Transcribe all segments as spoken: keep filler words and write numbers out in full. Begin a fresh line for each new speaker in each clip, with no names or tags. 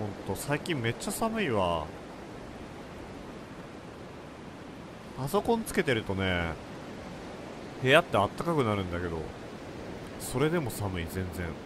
ほんと最近めっちゃ寒いわ。パソコンつけてるとね、部屋ってあったかくなるんだけど、それでも寒い。全然。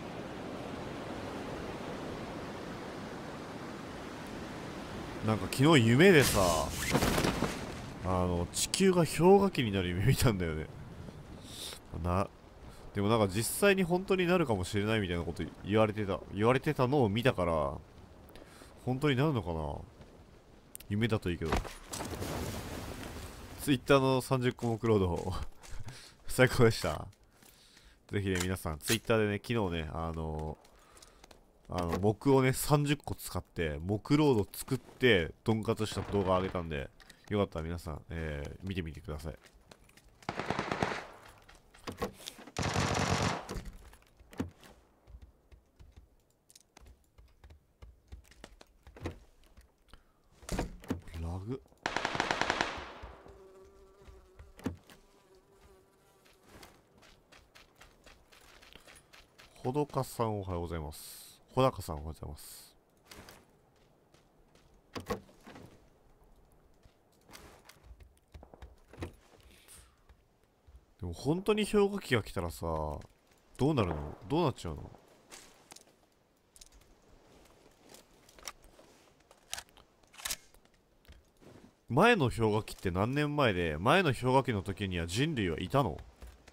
なんか昨日夢でさ、あの地球が氷河期になる夢見たんだよね。なでもなんか実際に本当になるかもしれないみたいなこと言われてた言われてたのを見たから、本当になるのかな。夢だといいけど。ツイッターのさんじゅっこもクロード最高でした。ぜひね、皆さん、ツイッターでね、昨日ね、あのあの、木をね、さんじゅっこ使って、木ロード作って、ドンカツした動画上げたんで、よかったら皆さん、えー、見てみてください。ラグほどかさんおはようございます。ほだかさんおはようございます。でも本当に氷河期が来たらさ、どうなるの？どうなっちゃうの？前の氷河期って何年前で、前の氷河期の時には人類はいたの？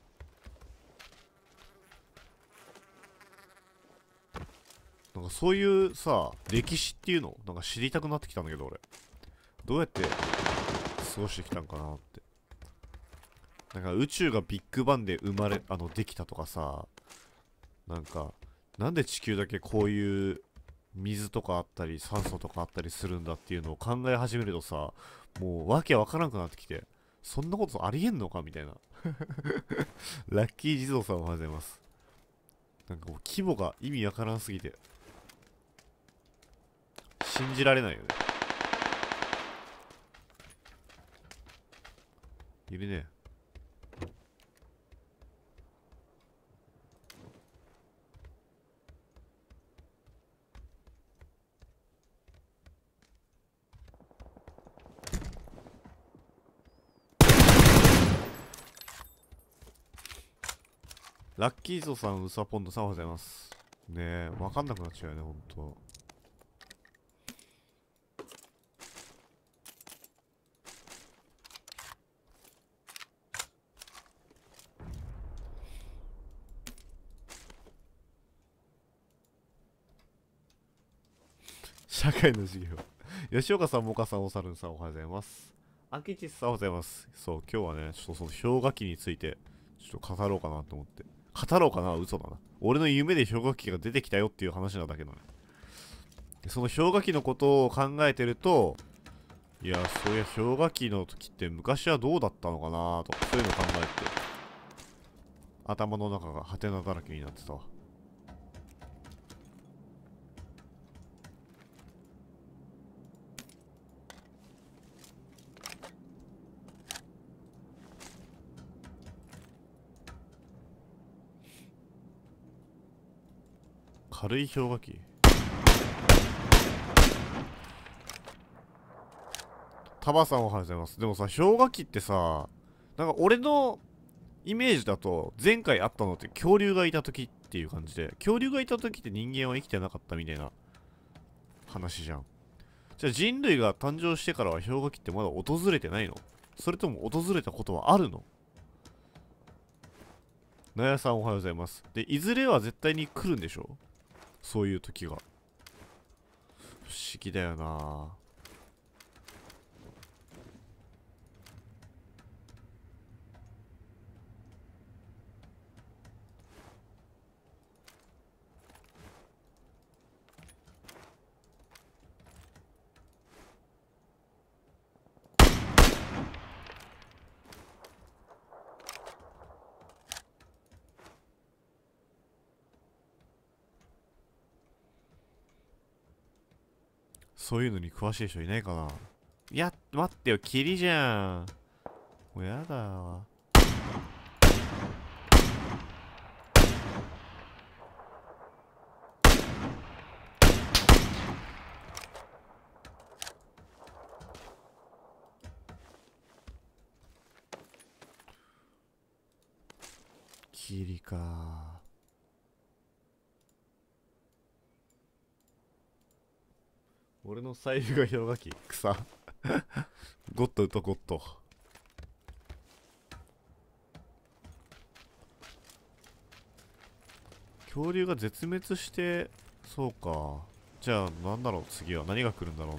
なんかそういうさ、歴史っていうのなんか知りたくなってきたんだけど、俺。どうやって過ごしてきたんかなって。なんか宇宙がビッグバンで生まれ、あの、できたとかさ、なんか、なんで地球だけこういう水とかあったり、酸素とかあったりするんだっていうのを考え始めるとさ、もうわけわからなくなってきて、そんなことありえんのかみたいな。ラッキー地蔵さんおはようございます。なんかもう規模が意味わからんすぎて、信じられないよね。いるね。ラッキーゾさん、ウサポンドさんおはようございます。ねえ、わかんなくなっちゃうよね、ほんと。社会の授業。吉岡さん、モカさん、おさるんさんおはようございます。アキチスさんおはようございます。そう、今日はね、ちょっとその氷河期について、ちょっと語ろうかなと思って。語ろうかな嘘だな。俺の夢で氷河期が出てきたよっていう話なだけどね。その氷河期のことを考えてると、いや、そういや氷河期の時って昔はどうだったのかなとか、そういうの考えて、頭の中がハテナだらけになってたわ。軽い氷河期。タバさんおはようございます。でもさ、氷河期ってさ、なんか俺のイメージだと、前回あったのって恐竜がいた時っていう感じで、恐竜がいた時って人間は生きてなかったみたいな話じゃん。じゃあ人類が誕生してからは氷河期ってまだ訪れてないの？それとも訪れたことはあるの？なやさんおはようございます。で、いずれは絶対に来るんでしょ？そういう時が。不思議だよなぁ。そういうのに詳しい人いないかな。いや、待ってよ、霧じゃん。もうやだわ。 霧か。俺の財布が広がき草ゴッドウとゴッド。恐竜が絶滅して、そうか。じゃあなんだろう、次は何が来るんだろうな。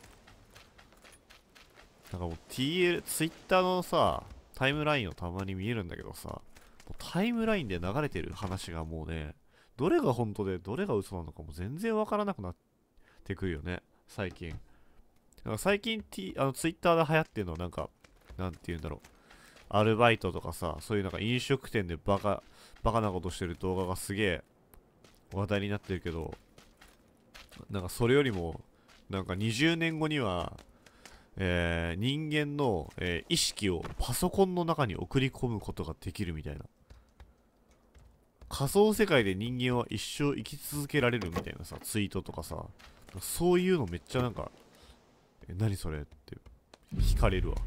なんかもう ティーエル、ツイッターのさ、タイムラインをたまに見えるんだけどさ、もうタイムラインで流れてる話がもうね、どれが本当でどれが嘘なのかも全然わからなくなってくるよね、最近。なんか最近、T、あのツイッターで流行ってるのはなんか、なんて言うんだろう。アルバイトとかさ、そういうなんか飲食店でバカ、バカなことしてる動画がすげえ話題になってるけど、なんかそれよりも、なんかにじゅうねんごには、えー、人間の、えー意識をパソコンの中に送り込むことができるみたいな。仮想世界で人間は一生生き続けられるみたいなさ、ツイートとかさ、そういうのめっちゃなんか、え、何それって惹かれるわ。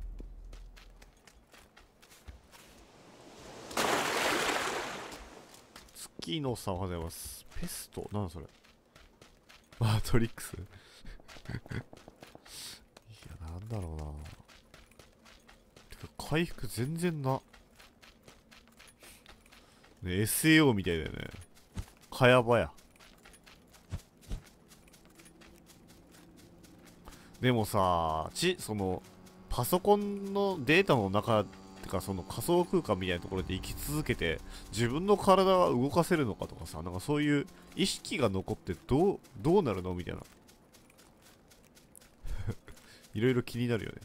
月野さんおはようございます。ペストなんだそれ。マトリックスいや、なんだろうな。てか、回復全然な。ね、エスエーオー みたいだよね。かやばや。でもさ、ち、その、パソコンのデータの中、てかその仮想空間みたいなところで生き続けて、自分の体は動かせるのかとかさ、なんかそういう意識が残ってどう、どうなるのみたいな。いろいろ気になるよね。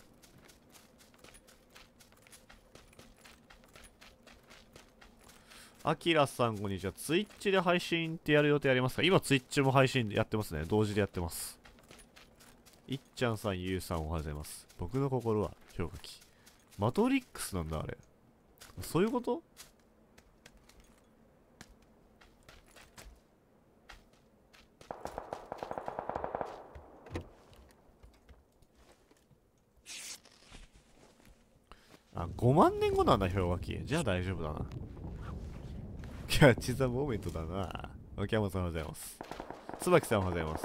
アキラさん、こんにちは。ツイッチで配信ってやる予定ありますか？今ツイッチも配信やってますね。同時でやってます。いっちゃんさん、ゆうさんおはようございます。僕の心は氷河期。マトリックスなんだ、あれ。そういうこと？あ、ごまんねんごなんだ、氷河期。じゃあ大丈夫だな。キャッチザモーメントだな。秋山さんおはようございます。椿さんおはようございます。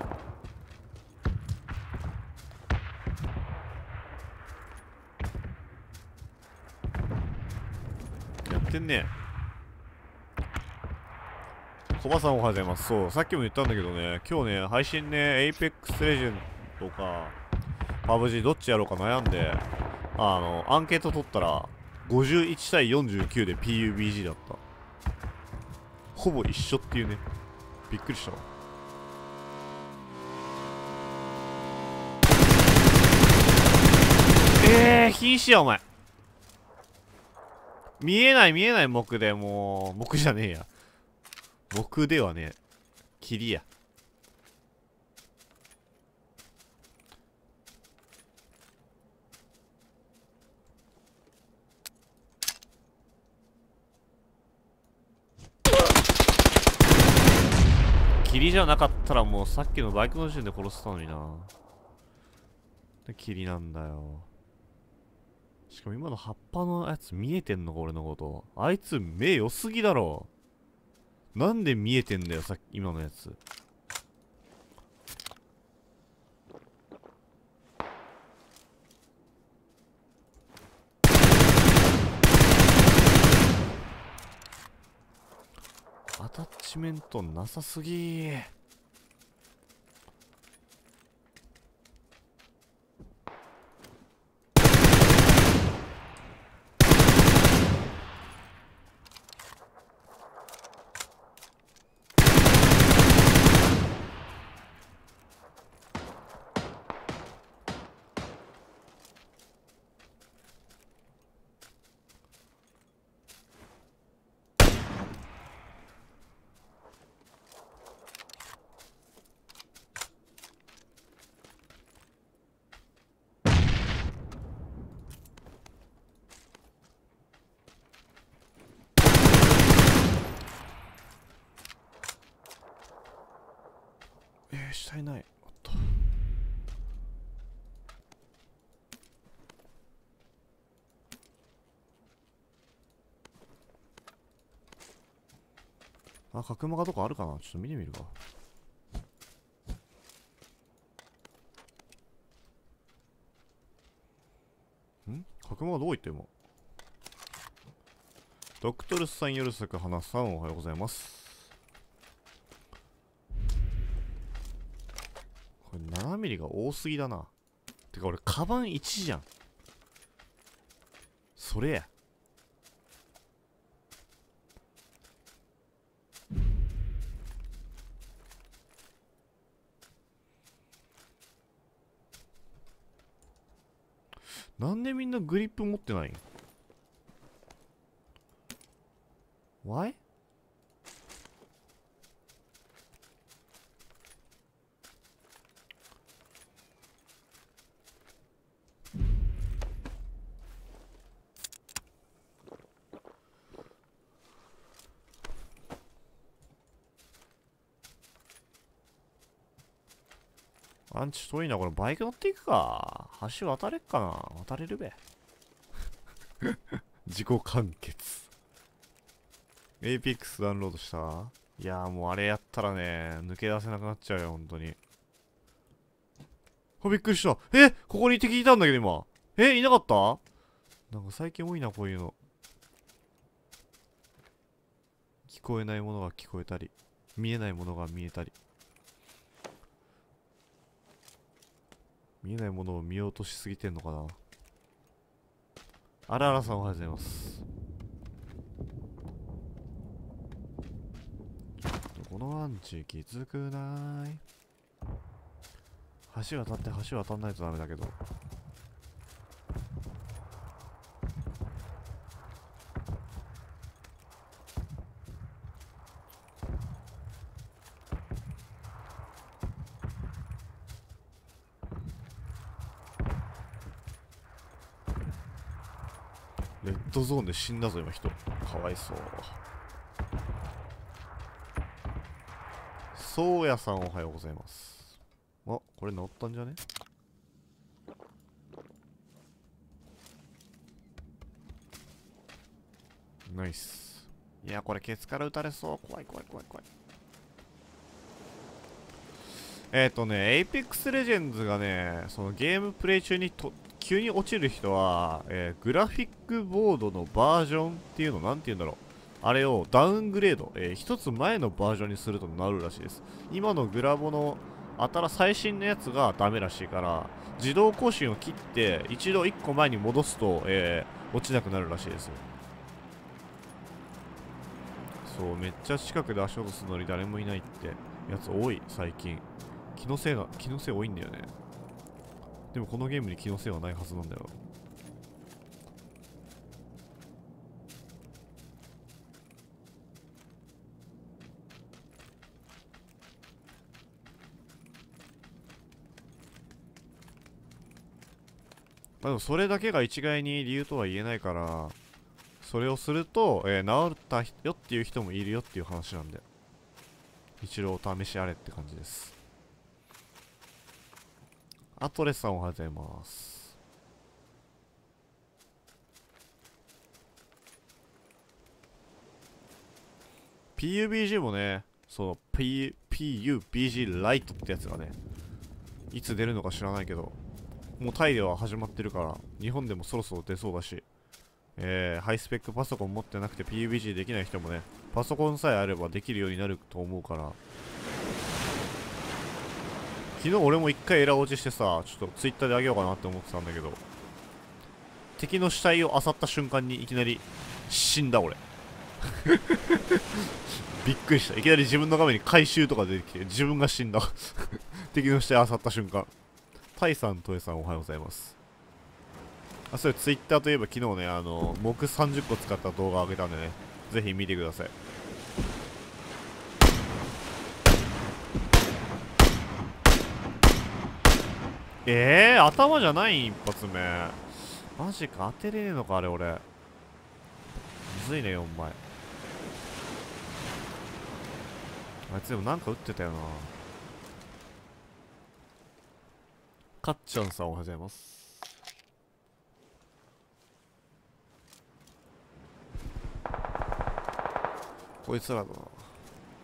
やってんね。コバさんおはようございます。そう、さっきも言ったんだけどね、今日ね、配信ね、Apex Legends とか、パブジー どっちやろうか悩んで、あの、アンケート取ったら、ごじゅういちたいよんじゅうきゅうで ピーユービージー だった。ほぼ一緒っていうね。びっくりしたわ。えー、瀕死や、お前。見えない見えない木でもう、木じゃねえや。木ではねえ。霧や。霧じゃなかったらもうさっきのバイクの時点で殺したのにな。で、霧なんだよ。しかも今の葉っぱのやつ見えてんのか、俺のこと。あいつ目良すぎだろ。なんで見えてんだよ、さっき、今のやつ。アタッチメントなさすぎー。えー、したいない。おっと。 あ、角間がどこあるかな、ちょっと見てみるか。ん角間がどこ行って今。ドクトルスさん、よろしく話さん、おはようございます。これななミリが多すぎだな。てか俺カバンいちじゃん。それや。なんでみんなグリップ持ってないん？ Why？ アンチ遠いな。これバイク乗っていくか。橋渡れっかな。渡れるべ。自己完結。エイピックスダウンロードした？いやーもうあれやったらね、抜け出せなくなっちゃうよ、ほんとに。あ、びっくりした。え、ここに敵いたんだけど今。え、いなかった？なんか最近多いな、こういうの。聞こえないものが聞こえたり、見えないものが見えたり。見えないものを見ようとしすぎてんのかな。あらあらさんおはようございます。このアンチ気づくない。橋渡って橋渡んないとダメだけど。レッドゾーンで死んだぞ今人。かわいそう。そうやさんおはようございます。あ、これ乗ったんじゃね？ナイス。いや、これケツから撃たれそう。怖い怖い怖い怖い。えっ、ー、とね、Apex Legends がね、そのゲームプレイ中にと急に落ちる人は、えー、グラフィックボードのバージョンっていうの、なんて言うんだろう。あれをダウングレード、えー、一つ前のバージョンにするとなるらしいです。今のグラボの新最新のやつがダメらしいから、自動更新を切って一度一個前に戻すと、えー、落ちなくなるらしいですよ。そう、めっちゃ近くで足音するのに誰もいないってやつ多い、最近。気のせいが、気のせい多いんだよね。でもこのゲームに気のせいはないはずなんだよ。まあでもそれだけが一概に理由とは言えないから、それをすると、えー、治ったよっていう人もいるよっていう話なんで、一度お試しあれって感じです。アトレスさんおはようございます。ピーユービージー もね、その P、ピーユービージー ライトってやつがね、いつ出るのか知らないけど、もうタイでは始まってるから、日本でもそろそろ出そうだし、えー、ハイスペックパソコン持ってなくて ピーユービージー できない人もね、パソコンさえあればできるようになると思うから、昨日俺も一回エラ落ちしてさ、ちょっとツイッターであげようかなって思ってたんだけど、敵の死体を漁った瞬間にいきなり死んだ俺。びっくりした。いきなり自分の画面に回収とか出てきて、自分が死んだ。敵の死体漁った瞬間。タイさん、トエさんおはようございます。あ、それツイッターといえば昨日ね、あの、木さんじゅっこ使った動画上げたんでね、ぜひ見てください。えー、頭じゃない一発目。マジか、当てれねえのか、あれ俺。むずいね、よんまい。あいつでもなんか撃ってたよな。かっちゃんさんおはようございます。こいつらだな。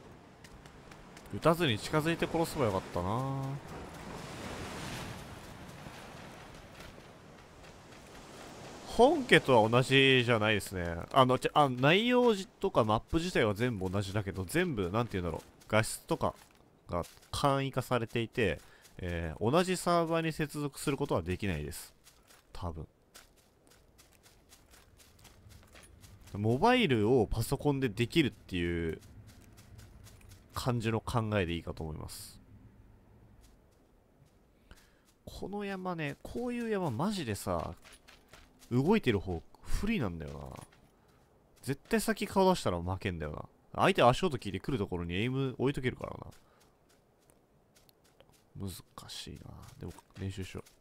撃たずに近づいて殺せばよかったな。本家とは同じじゃないですね。あの、ちあ内容とかマップ自体は全部同じだけど、全部、なんて言うんだろう。画質とかが簡易化されていて、えー、同じサーバーに接続することはできないです。多分。モバイルをパソコンでできるっていう感じの考えでいいかと思います。この山ね、こういう山マジでさ、動いてる方不利なんだよな。絶対先顔出したら負けんだよな。相手足音聞いてくるところにエイム置いとけるからな。難しいな。でも練習しよう。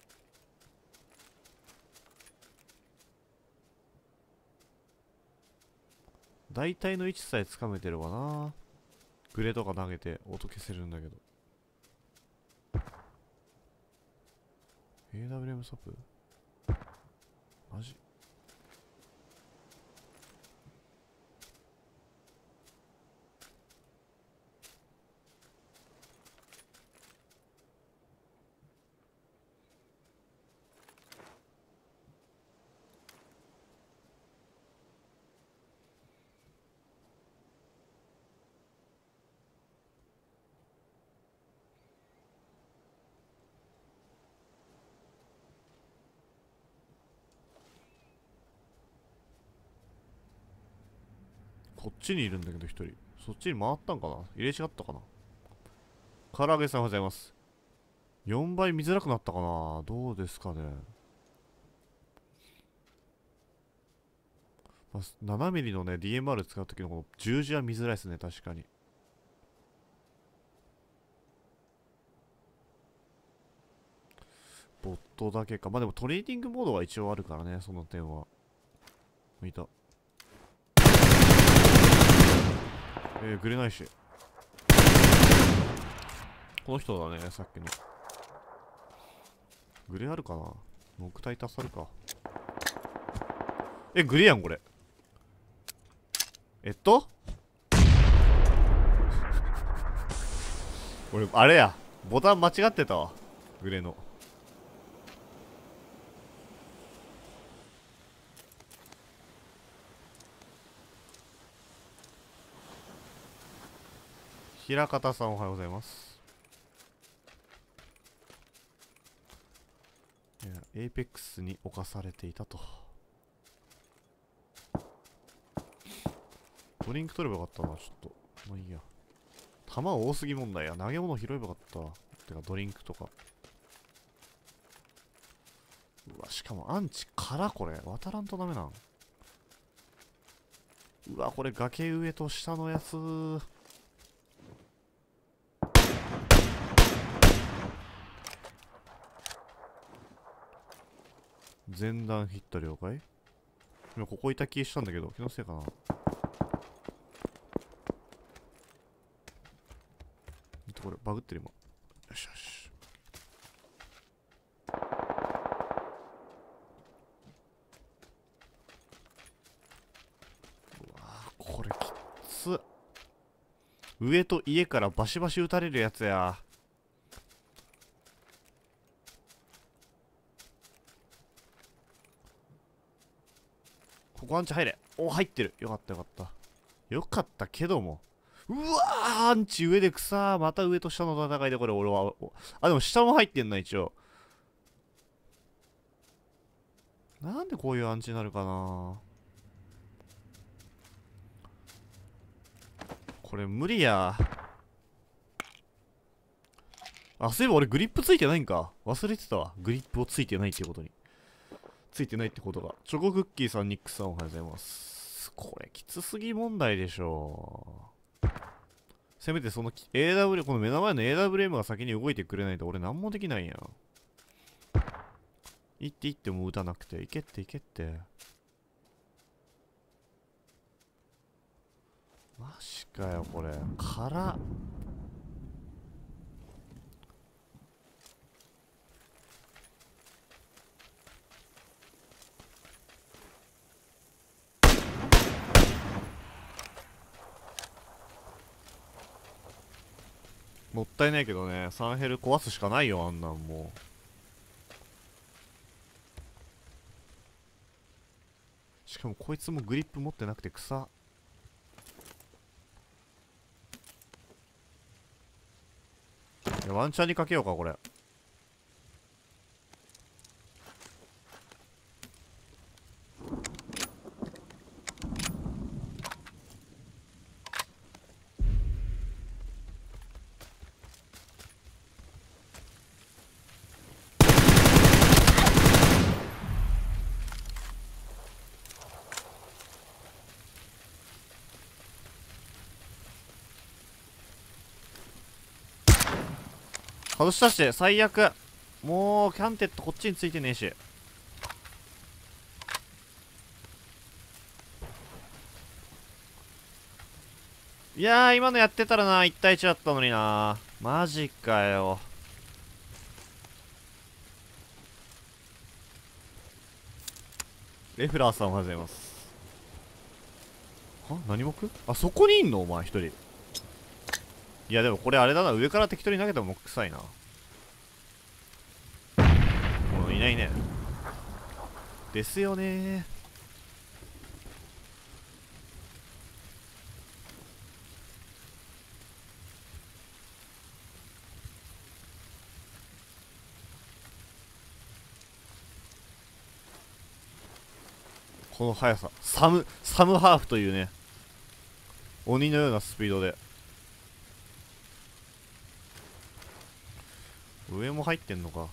大体の位置さえつかめてればな。グレとか投げて音消せるんだけど。 エーダブリューエム サプマジ。こっちにいるんだけど一人。そっちに回ったんかな。入れ違ったかな。唐揚げさんおはようございます。よんばい見づらくなったかな。どうですかね。まあ、ななミリ のね ディーエムアール 使うときのこの十字は見づらいですね。確かに。ボットだけか。まあでもトレーディングモードは一応あるからね、その点は。いた。えー、グレないし。この人だね、さっきの。グレあるかな。木体足さるか。え、グレやん、これ。えっと俺、あれや。ボタン間違ってたわ。グレの。平方さんおはようございます。いや、エイペックスに侵されていたと。ドリンク取ればよかったな、ちょっと。まあいいや。弾多すぎ問題や。投げ物拾えばよかったわ。てか、ドリンクとか。うわ、しかもアンチからこれ。渡らんとダメなん。うわ、これ崖上と下のやつ。前段ヒット了解。今ここいた気したんだけど、気のせいかな。これバグってる今。よしよし。うわー、これきつっ。上と家からバシバシ撃たれるやつや。ここアンチ入れ。お、入ってる。よかったよかった。よかったけども。うわー、アンチ上でくさー。また上と下の戦いでこれ俺は。あ、でも下も入ってんな、一応。なんでこういうアンチになるかな。これ無理や。あ、そういえば俺グリップついてないんか。忘れてたわ。グリップをついてないってことに。ついてないってことが。チョコクッキーさん、ニックさんおはようございます。これきつすぎ問題でしょ。せめてその エーダブリュー、この目の前の エーダブリューエム が先に動いてくれないと俺何もできないやん。行って行っても撃たなくて。行けって行けって。マジかよ、これ。からったいないけどね。サンヘル壊すしかないよ、あんなんもう。しかもこいつもグリップ持ってなくて草。いやワンチャンにかけようかこれ。外したして最悪。もうキャンテッドこっちについてねえし。いやー今のやってたらないちたいいちだったのにな。マジかよ。レフラーさんおはようございます。は何目あそこにいんのお前一人。いやでもこれあれだな、上から適当に投げたらもく臭いな。もういないね。ですよねー。この速さ、サムサムハーフというね、鬼のようなスピードで。上も入ってんのか。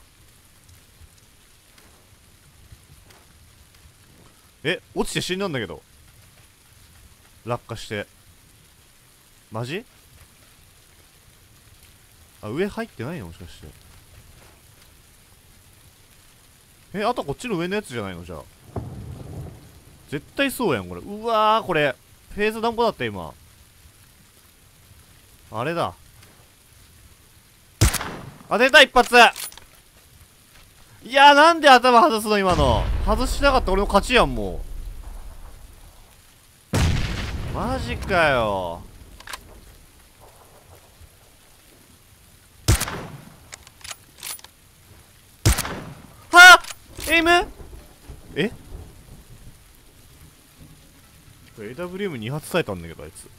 え、落ちて死んだんだけど。落下して。マジ？あ、上入ってないのもしかして。え、あとこっちの上のやつじゃないのじゃあ。絶対そうやん、これ。うわー、これ。フェーズなんぼだった今。あれだ。当てた一発。いやー、なんで頭外すの今の。外しなかった俺の勝ちやん、もう。マジかよ。はぁエイムえ ?エーダブリューエムに 発されたんだけど、あいつ。